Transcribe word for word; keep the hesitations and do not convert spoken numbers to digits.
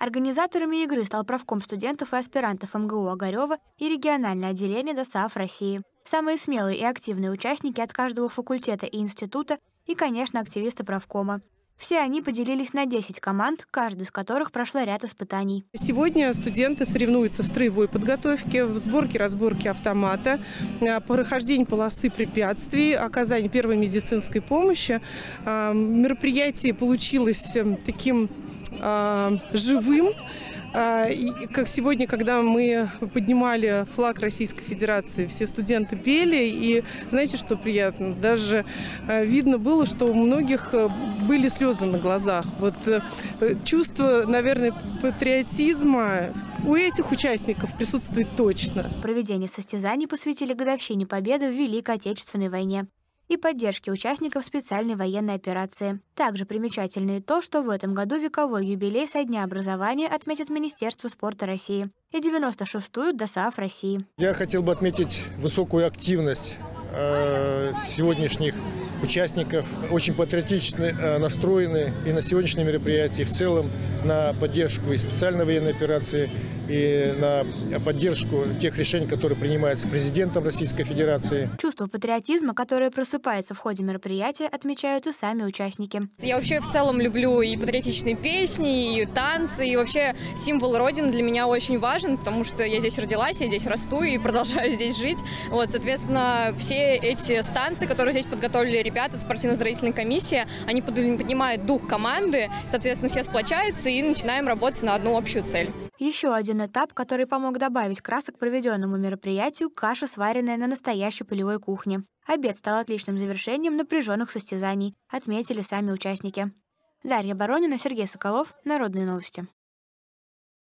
Организаторами игры стал правком студентов и аспирантов эм гэ у Огарева и региональное отделение ДОСААФ России. Самые смелые и активные участники от каждого факультета и института и, конечно, активисты правкома. Все они поделились на десять команд, каждая из которых прошла ряд испытаний. Сегодня студенты соревнуются в строевой подготовке, в сборке-разборке автомата, прохождении полосы препятствий, оказании первой медицинской помощи. Мероприятие получилось таким живым. И как сегодня, когда мы поднимали флаг Российской Федерации, все студенты пели, и знаете, что приятно? Даже видно было, что у многих были слезы на глазах. Вот чувство, наверное, патриотизма у этих участников присутствует точно. Проведение состязаний посвятили годовщине Победы в Великой Отечественной войне и поддержке участников специальной военной операции. Также примечательно и то, что в этом году вековой юбилей со дня образования отметит Министерство спорта России и девяносто шестую ДОСААФ России. Я хотел бы отметить высокую активность э, сегодняшних участников, очень патриотично э, настроены и на сегодняшнее мероприятие, и в целом на поддержку и специальной военной операции, и на поддержку тех решений, которые принимаются президентом Российской Федерации. Чувство патриотизма, которое просыпается в ходе мероприятия, отмечают и сами участники. Я вообще в целом люблю и патриотичные песни, и танцы, и вообще символ Родины для меня очень важен, потому что я здесь родилась, я здесь расту и продолжаю здесь жить. Вот, соответственно, все эти станции, которые здесь подготовили ребята, спортивно-оздоровительной комиссии, они поднимают дух команды, соответственно, все сплочаются и начинаем работать на одну общую цель. Еще один этап, который помог добавить красок к проведенному мероприятию – каша, сваренная на настоящей полевой кухне. Обед стал отличным завершением напряженных состязаний, отметили сами участники. Дарья Боронина, Сергей Соколов. Народные новости.